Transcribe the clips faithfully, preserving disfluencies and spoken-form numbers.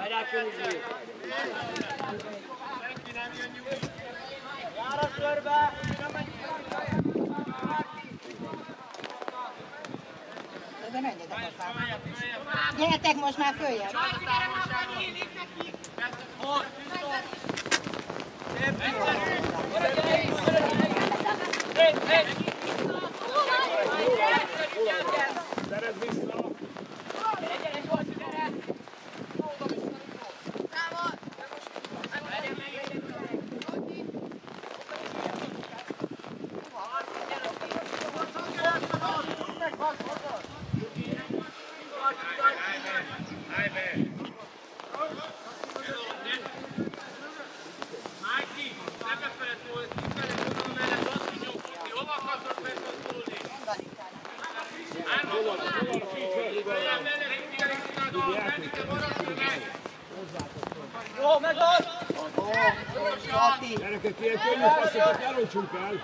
Várják Józsi! Senki nem jön nyugi! Jár a körbe! De menjetek a számára. Gyertek most már följebb! Hol? Szép! Szerezd vissza! Jó, megvan! Gyerekek, ilyen könnyű passzokat ne roncsunk el!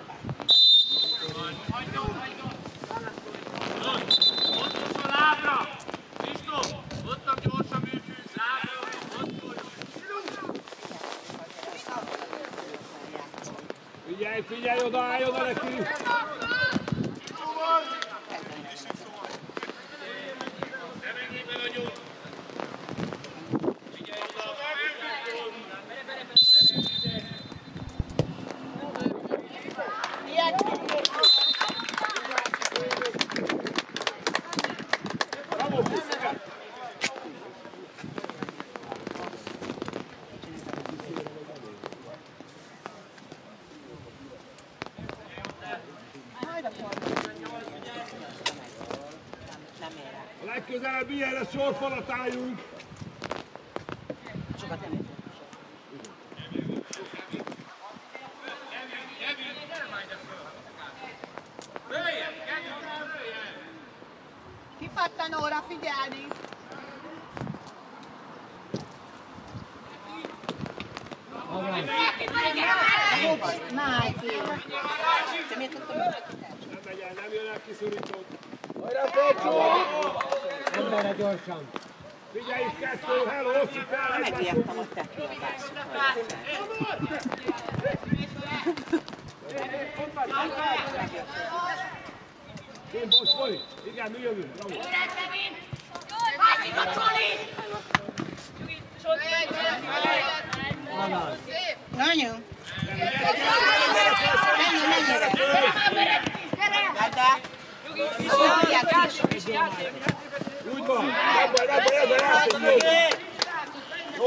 Ott a lábra! Kristóf! Ottam gyorsan műfűz! Lábra! Ott! Figyelj, figyelj, oda állj oda neki! Reményében vagyunk! Figyelj oda! Bravo, Puszka! A legközelebb ilyenre sorfalat álljunk! Sokat nem értem. Kipattanóra figyelni! Májki! Te miért tudtam őket? Nem megy el, nem jön el kiszorító. Hajrá, Pecsó! Emberre gyorsan! Figyelj, kettő, hello, hosszú fel! Megijedtem, hogy te kiabálsz. Én most vagy? Igen, mi jövünk, bravo! Nagyon! Menjünk, menjünk! Gyere! Úgy van! Nem baj, nem baj, ebben elszünk! Jó!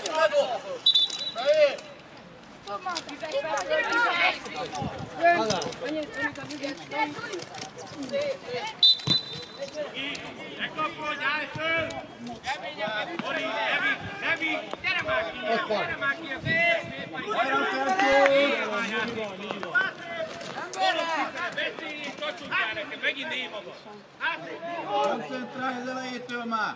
Ne kapkodj, állj föl! Mori, Evi, Evi, gyere már ki! Gyere már ki! Hajrá, Pecsó! Beszélj és kacsunkál nekem, megint név maga! Koncentrálj az elejétől már!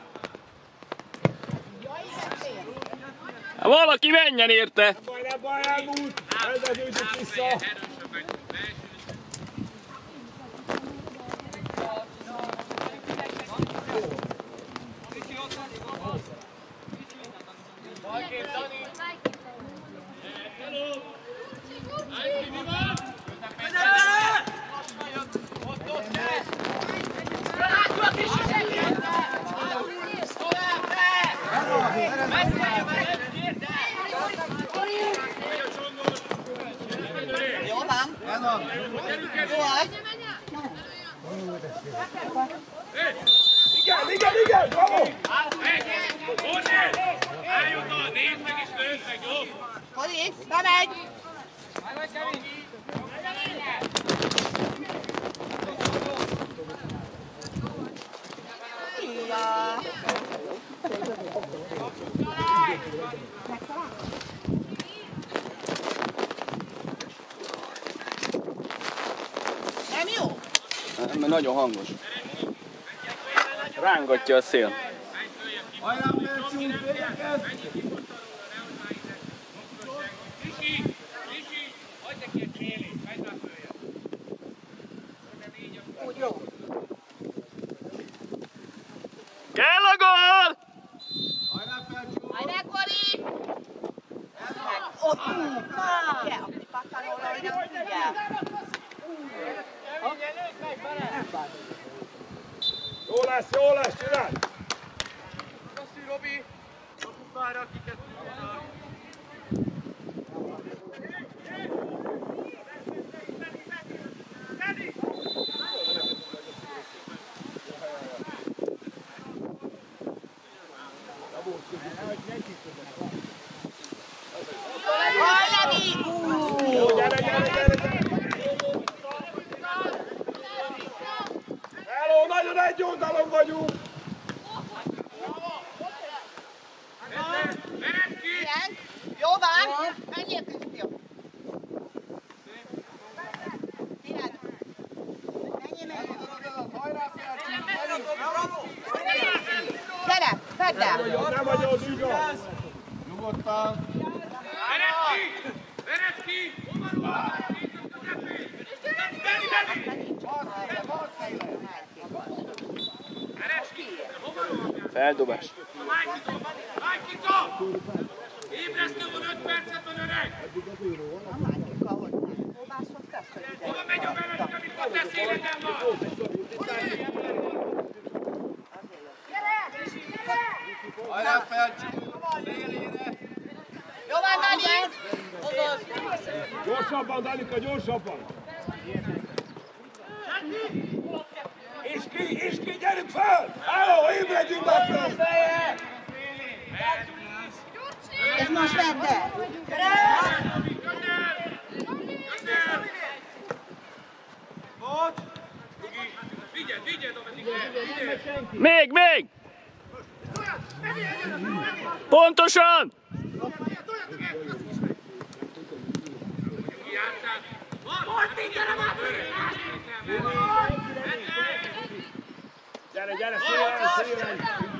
Valaki menjen érte! Nem baj, nem baj, elmúlt! Ezzel gyűjtjük vissza! Jó van? Jó az? Igen, igen, igen, bravo! Bornél! Állj oda, nézd meg és lőd meg, jó? Kori, bemegy! Ja. Nem jó? Nem, mert nagyon hangos. Rángatja a szél. Hajrá, Pecsó, férjeket! Risi, Risi, hagyd neki egy csélét, menj már följebb. Úgy jó. Kell a gól! Hajrá, Pecsó! Hajrá! lesz, jó lesz, csináld! Köszi, Robi! Kapuk már, akiket tudnak. Jó, gyere, gyere, gyere, gyere! Hello, nagyon egy oldalon vagyunk! Igen. Jó van. Menjél, Krisztia. Tiád. Menjél, menjél. Gyere, fedd el. Nem vagy az igaz! Nyugodtan. Verecki! Verecki! Feldobás. Májkita! Ébresztő van öt percet van öreg! A másik, ahogy nem. Próbálszok tesz, hogy ide. Hova megy a veled, amikor te széleden van? Hajrá Felcsú! Szélére! Jó van, Dani! Gyorsabban, Danika, gyorsabban! És ki, és ki, gyerünk fel! Hello, ébredjünk már fel! És most vedd el! Vigyed, vigyed, ameddig lehet, vigyed! Még, még! Pontosan! Gyere, gyere, szélen, szélen!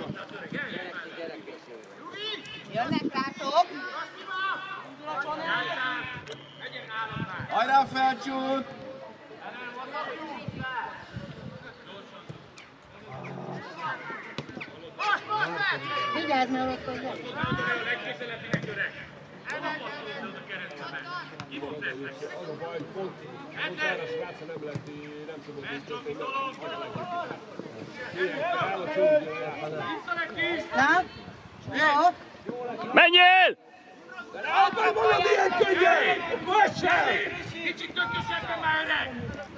Jönnek, látok! Hajrá Felcsú! Vigyázz, mert ott hogy lesz. Az a baj, hogy pont, pont erre a srácra nem lehet, nem szabad biztosítani, el a csúszóját. Na? Jó? Menjél! De ne add már magad ilyen könnyen! Vessel! Kicsit tökösebben már öreg!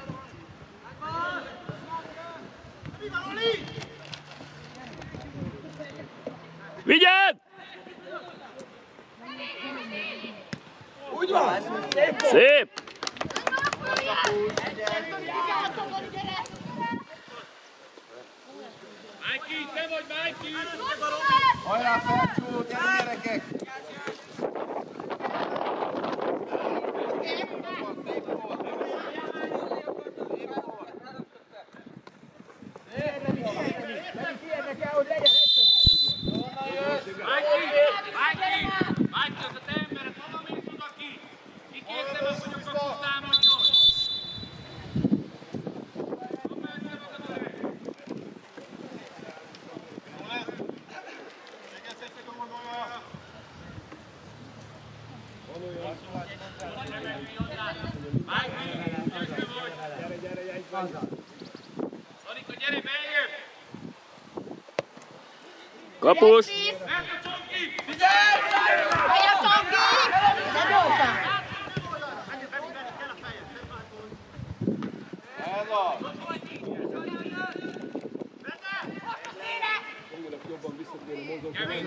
Vigyázz! Úgy van! Szép volt! Szép! Májki, te vagy Májki! Hajrá Felcsú! Gyere gyerekek! Májki! Májki! Májki, az a te embered, hova mész oda ki? Kikértem, hogy a kaput támadjon! Hova össze magad öreg? Májki, össze vagy! Gyere, gyere, gyere, egy van! Anika, gyere, beljön! Kapus! Mert a csonki! Helye a csonki! De gyorsan! Ez az! Angilag jobban vissza kéne mozogni.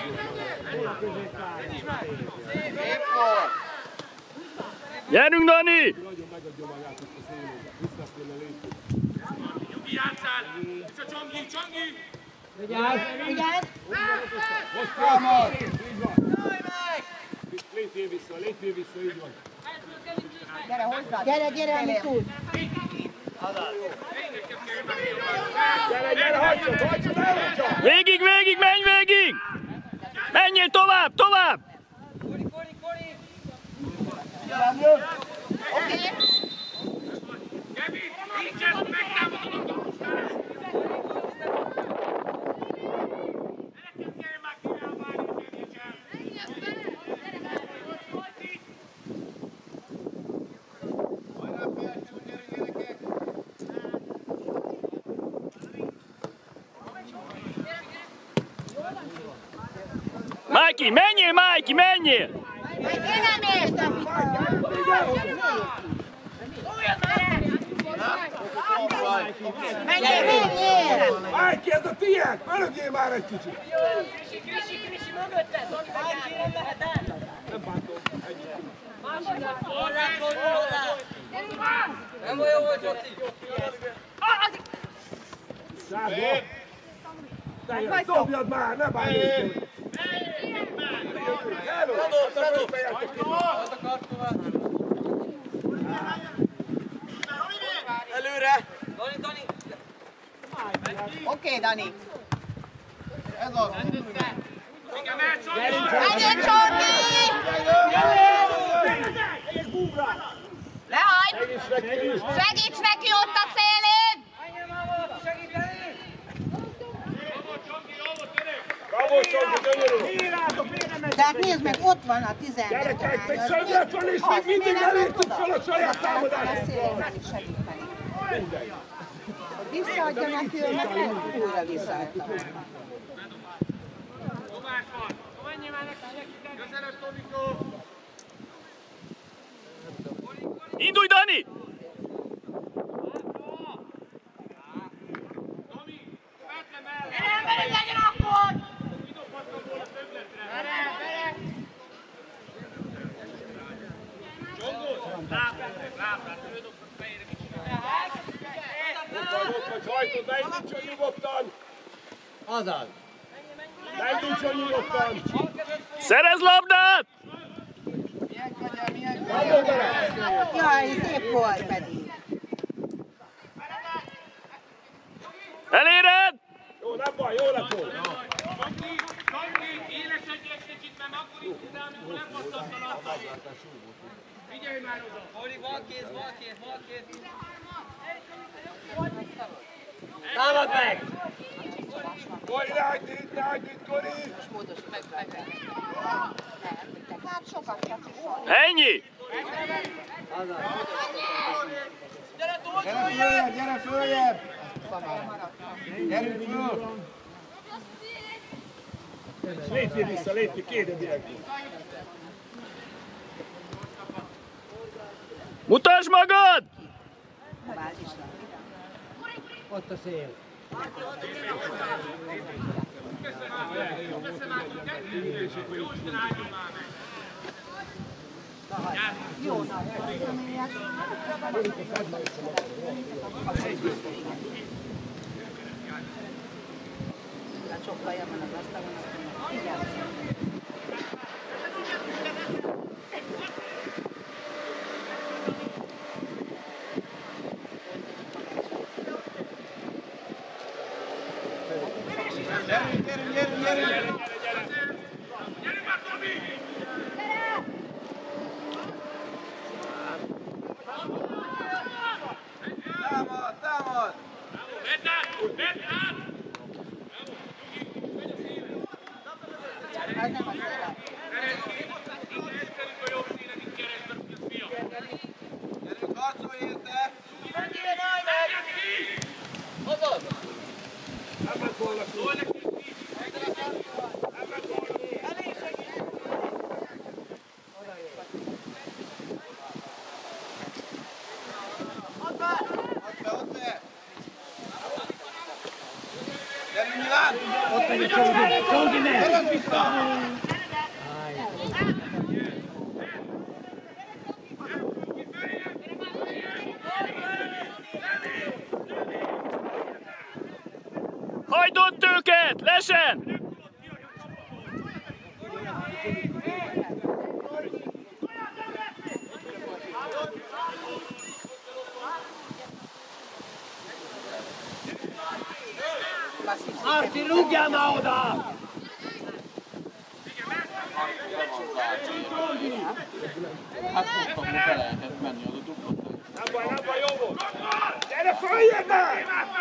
Szép volt! Gyerünk, Dani! Nagyon megadja magát itt a szélőbe. Vissza kéne lépni. Nyugi, játszál! És a csonki, csonki! Vigyázz! Most támad! Így van! Lépjél vissza, lépjél vissza, így van. Gyere hozzá! Gyere, gyere, amit tud! Gyere, gyere, hagyjad, hagyjad, elhagyjad! Végig, végig, menj végig! Menjél tovább, tovább! Oké? Kevin, nincsen, megtámadod a kapustát! Nekem kell már királlválni, kérdésem! Hajrá Felcsú! Gyere gyerekek! Májki, menjél, Májki, menjél! Én nem értem! Menjél, menjél! Májki, ez a tiéd! Örögjél már egy kicsit! Krisi, Krisi, Krisi, mögötted! Májki, nem mehet el! Nem bántom. Hozzá, hozzá! Nem olyan volt, Jóci! Százba! Teljesen, dobjad már, ne bánjél! Hello! Előre! Dani, Dani! Oké, Dani. Ez az. Menjél, Csordi! Lehajt! Segíts neki ott a szélén! Bravo, Csongi, gyönyörű! Tehát nézd meg, ott van a tizenöt. Gyerekek, még szöglet van, és még mindig elértük fel a saját támadásunkkal! Már is segíteni. Visszaadja neki, ő meg újra visszaadta. Dobás van! Menjél már neki, közelebb, Tomikó! Indulj, Dani! Tomi, Petle mellett! Gyere, velünk legyen akkor! Kidobhattam volna többletre! Gyere, gyere! Csongó, lábrátok, lábrátok, ő dobott fejére, mit csinál? Ott vagy, ott vagy, hajtod, ne indítson nyugodtan! Azaz! Ne indítson nyugodtan! Szerez labdát! Milyen kegyel, milyen Bravo, kegyel. gyere! Jaj, szép volt pedig. Eléred! Jó, nem baj, jó lett volna! Csongi, Csongi, élesedj egy kicsit, mert akkor itt ide, amikor nem passzant a labda. Figyelj már oda! Kori, van kéz, van kéz, van kéz! Támad meg! Kori, ne hagyd itt, ne hagyd itt, Kori! Módosít meg, meg, meg. Nem, hát sokat csak is van. Ennyi! Gyere, Tóth, Gyere följebb, gyere följebb! Gyerünk föl! Lépjél vissza, lépjél, kérdebiek! Mutasd magad! ott a szél. Jó, na, remények. Sokkal jobban az asztalon, akkor igen. Gyerünk, gyerünk, gyerünk, gyerünk! Gyere már, Tomi! Támad, támad! Vedd át! Vedd át! Az nem a szél. Keresztünk a jobb színen, itt keresztünk, ez fia! Gyerünk, harcolj érte! Menjél, állj meg! Hozod! Nem ment volna ki! Szólj neki, ki! Nem ment volna ki! Elég segít! Ott be, ott be! Gyerünk, Milán! Ott megy a Csongi! Csongi megy! Gyerünk vissza! Hagyd ott őket! Lesen! Marci, rúgjál már oda! Hát tudtam, hogy be lehetett menni, az a duplat. Nem baj, nem baj, jó volt! Gyere följebb már!